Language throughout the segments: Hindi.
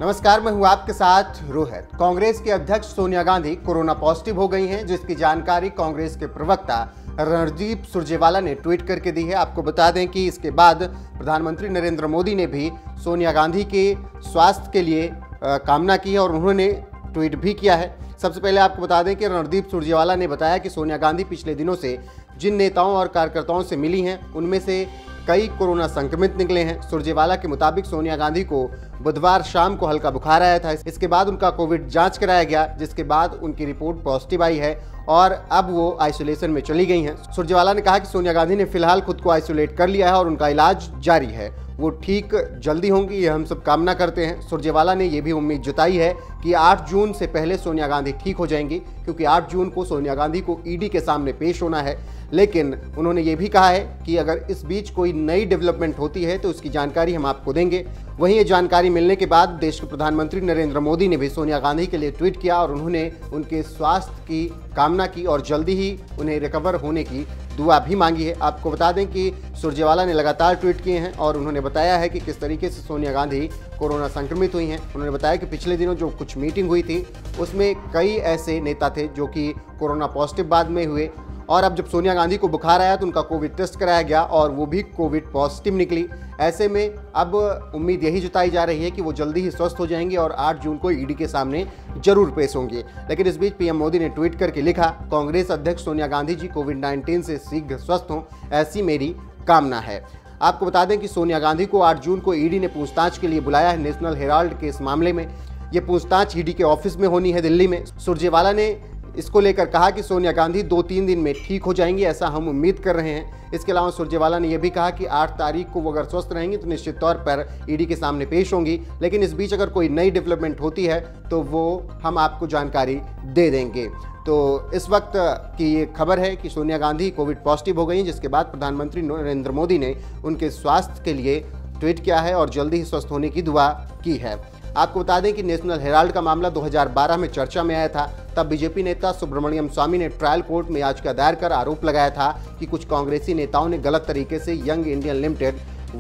नमस्कार, मैं हूं आपके साथ रोहित। कांग्रेस के अध्यक्ष सोनिया गांधी कोरोना पॉजिटिव हो गई हैं, जिसकी जानकारी कांग्रेस के प्रवक्ता रणदीप सुरजेवाला ने ट्वीट करके दी है। आपको बता दें कि इसके बाद प्रधानमंत्री नरेंद्र मोदी ने भी सोनिया गांधी के स्वास्थ्य के लिए कामना की है और उन्होंने ट्वीट भी किया है। सबसे पहले आपको बता दें कि रणदीप सुरजेवाला ने बताया कि सोनिया गांधी पिछले दिनों से जिन नेताओं और कार्यकर्ताओं से मिली हैं, उनमें से कई कोरोना संक्रमित निकले हैं। सुरजेवाला के मुताबिक सोनिया गांधी को बुधवार शाम को हल्का बुखार आया था। इसके बाद उनका कोविड जांच कराया गया, जिसके बाद उनकी रिपोर्ट पॉजिटिव आई है और अब वो आइसोलेशन में चली गई हैं। सुरजेवाला ने कहा कि सोनिया गांधी ने फिलहाल खुद को आइसोलेट कर लिया है और उनका इलाज जारी है। वो ठीक जल्दी होंगी, ये हम सब कामना करते हैं। सुरजेवाला ने ये भी उम्मीद जताई है कि 8 जून से पहले सोनिया गांधी ठीक हो जाएंगी, क्योंकि 8 जून को सोनिया गांधी को ईडी के सामने पेश होना है। लेकिन उन्होंने ये भी कहा है कि अगर इस बीच कोई नई डेवलपमेंट होती है तो उसकी जानकारी हम आपको देंगे। वहीं ये जानकारी मिलने के बाद देश के प्रधानमंत्री नरेंद्र मोदी ने भी सोनिया गांधी के लिए ट्वीट किया और उन्होंने उनके स्वास्थ्य की कामना की और जल्दी ही उन्हें रिकवर होने की दुआ भी मांगी है। आपको बता दें कि सुरजेवाला ने लगातार ट्वीट किए हैं और उन्होंने बताया है कि किस तरीके से सोनिया गांधी कोरोना संक्रमित हुई हैं। उन्होंने बताया कि पिछले दिनों जो कुछ मीटिंग हुई थी उसमें कई ऐसे नेता थे जो कि कोरोना पॉजिटिव बाद में हुए और अब जब सोनिया गांधी को बुखार आया तो उनका कोविड टेस्ट कराया गया और वो भी कोविड पॉजिटिव निकली। ऐसे में अब उम्मीद यही जताई जा रही है कि वो जल्दी ही स्वस्थ हो जाएंगे और 8 जून को ईडी के सामने जरूर पेश होंगे। लेकिन इस बीच पीएम मोदी ने ट्वीट करके लिखा, कांग्रेस अध्यक्ष सोनिया गांधी जी कोविड-19 से शीघ्र स्वस्थ हों, ऐसी मेरी कामना है। आपको बता दें कि सोनिया गांधी को 8 जून को ईडी ने पूछताछ के लिए बुलाया है। नेशनल हेराल्ड के इस मामले में ये पूछताछ ईडी के ऑफिस में होनी है दिल्ली में। सुरजेवाला ने इसको लेकर कहा कि सोनिया गांधी 2-3 दिन में ठीक हो जाएंगी, ऐसा हम उम्मीद कर रहे हैं। इसके अलावा सुरजेवाला ने यह भी कहा कि 8 तारीख को वो अगर स्वस्थ रहेंगी तो निश्चित तौर पर ईडी के सामने पेश होंगी। लेकिन इस बीच अगर कोई नई डेवलपमेंट होती है तो वो हम आपको जानकारी दे देंगे। तो इस वक्त की ये खबर है कि सोनिया गांधी कोविड पॉजिटिव हो गई, जिसके बाद प्रधानमंत्री नरेंद्र मोदी ने उनके स्वास्थ्य के लिए ट्वीट किया है और जल्दी ही स्वस्थ होने की दुआ की है। आपको बता दें कि नेशनल हेराल्ड का मामला 2012 में चर्चा में आया था। तब बीजेपी नेता सुब्रमण्यम स्वामी ने ट्रायल कोर्ट में याचिका दायर कर आरोप लगाया था कि कुछ कांग्रेसी नेताओं ने गलत तरीके से यंग इंडियन लिमिटेड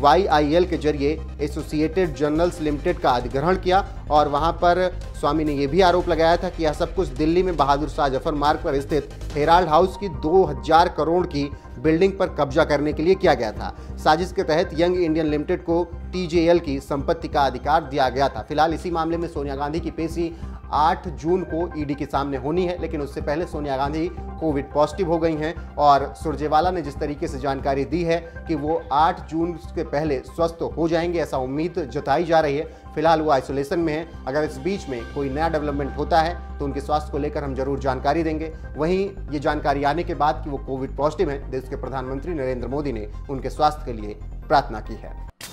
YIL के जरिए एसोसिएटेड जर्नल्स लिमिटेड का अधिग्रहण किया और वहां पर स्वामी ने यह भी आरोप लगाया था कि यह सब कुछ दिल्ली में बहादुर शाह जफर मार्ग पर स्थित हेराल्ड हाउस की 2000 करोड़ की बिल्डिंग पर कब्जा करने के लिए किया गया था। साजिश के तहत यंग इंडियन लिमिटेड को TJL की संपत्ति का अधिकार दिया गया था। फिलहाल इसी मामले में सोनिया गांधी की पेशी 8 जून को ईडी के सामने होनी है, लेकिन उससे पहले सोनिया गांधी कोविड पॉजिटिव हो गई हैं और सुरजेवाला ने जिस तरीके से जानकारी दी है कि वो 8 जून के पहले स्वस्थ हो जाएंगे, ऐसा उम्मीद जताई जा रही है। फिलहाल वो आइसोलेशन में है। अगर इस बीच में कोई नया डेवलपमेंट होता है तो उनके स्वास्थ्य को लेकर हम जरूर जानकारी देंगे। वहीं ये जानकारी आने के बाद कि वो कोविड पॉजिटिव हैं, देश के प्रधानमंत्री नरेंद्र मोदी ने उनके स्वास्थ्य के लिए प्रार्थना की है।